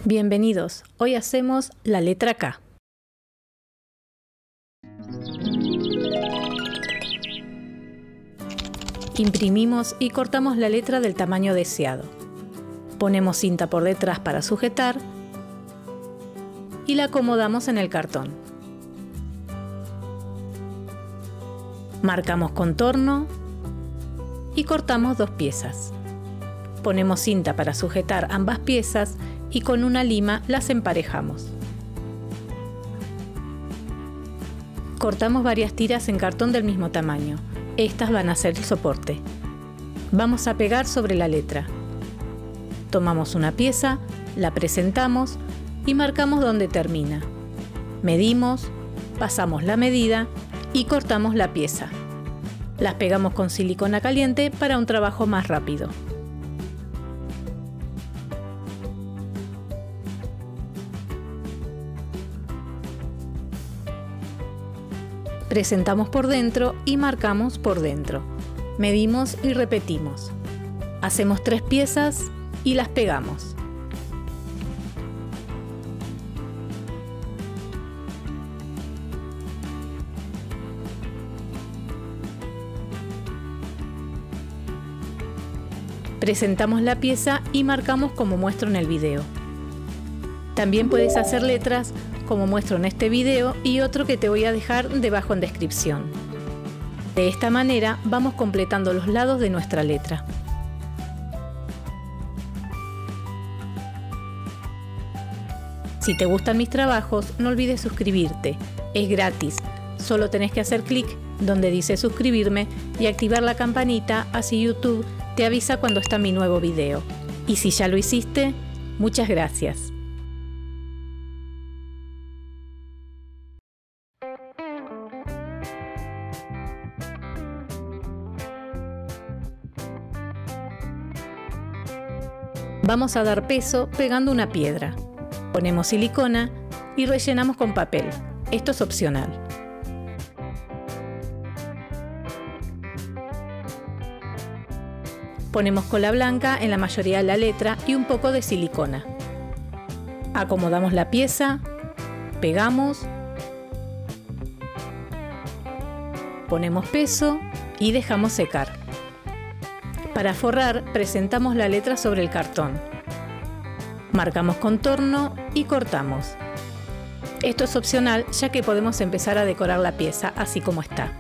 Bienvenidos, hoy hacemos la letra K. Imprimimos y cortamos la letra del tamaño deseado. Ponemos cinta por detrás para sujetar y la acomodamos en el cartón. Marcamos contorno y cortamos 2 piezas. Ponemos cinta para sujetar ambas piezas y con una lima las emparejamos. Cortamos varias tiras en cartón del mismo tamaño. Estas van a ser el soporte. Vamos a pegar sobre la letra. Tomamos una pieza, la presentamos y marcamos donde termina. Medimos, pasamos la medida y cortamos la pieza. Las pegamos con silicona caliente para un trabajo más rápido. Presentamos por dentro y marcamos por dentro. Medimos y repetimos. Hacemos 3 piezas y las pegamos. Presentamos la pieza y marcamos como muestro en el video. También puedes hacer letras como muestro en este video y otro que te voy a dejar debajo en descripción. De esta manera vamos completando los lados de nuestra letra. Si te gustan mis trabajos, no olvides suscribirte. Es gratis. Solo tenés que hacer clic donde dice suscribirme y activar la campanita, así YouTube te avisa cuando está mi nuevo video. Y si ya lo hiciste, muchas gracias. Vamos a dar peso pegando una piedra. Ponemos silicona y rellenamos con papel. Esto es opcional. Ponemos cola blanca en la mayoría de la letra y un poco de silicona. Acomodamos la pieza, pegamos, ponemos peso y dejamos secar. Para forrar, presentamos la letra sobre el cartón. Marcamos contorno y cortamos. Esto es opcional, ya que podemos empezar a decorar la pieza así como está.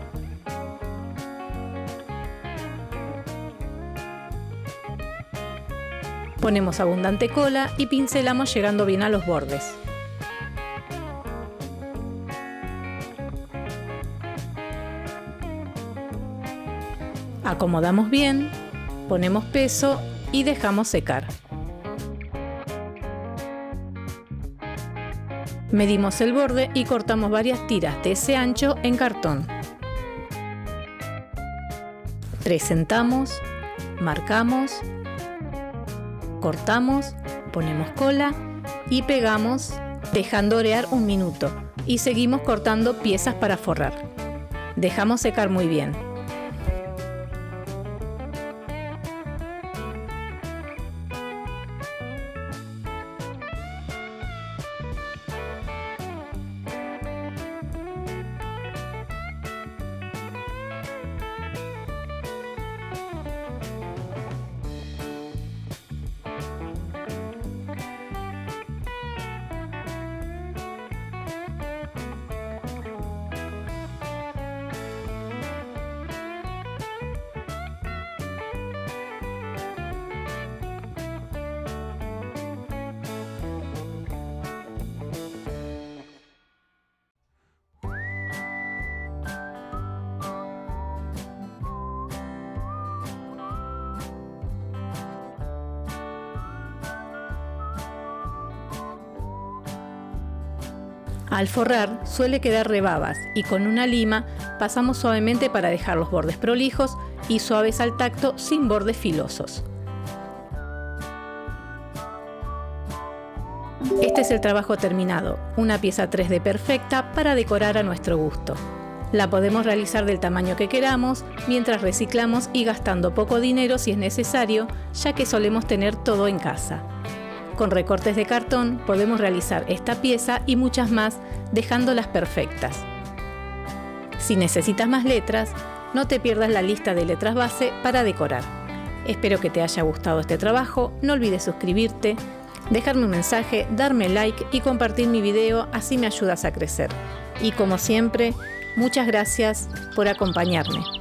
Ponemos abundante cola y pincelamos llegando bien a los bordes. Acomodamos bien, ponemos peso y dejamos secar. Medimos el borde y cortamos varias tiras de ese ancho en cartón. Presentamos, marcamos, cortamos, ponemos cola y pegamos dejando orear 1 minuto y seguimos cortando piezas para forrar. Dejamos secar muy bien. Al forrar suele quedar rebabas y con una lima pasamos suavemente para dejar los bordes prolijos y suaves al tacto sin bordes filosos. Este es el trabajo terminado, una pieza 3D perfecta para decorar a nuestro gusto. La podemos realizar del tamaño que queramos, mientras reciclamos y gastando poco dinero si es necesario, ya que solemos tener todo en casa. Con recortes de cartón podemos realizar esta pieza y muchas más, dejándolas perfectas. Si necesitas más letras, no te pierdas la lista de letras base para decorar. Espero que te haya gustado este trabajo, no olvides suscribirte, dejarme un mensaje, darme like y compartir mi video, así me ayudas a crecer. Y como siempre, muchas gracias por acompañarme.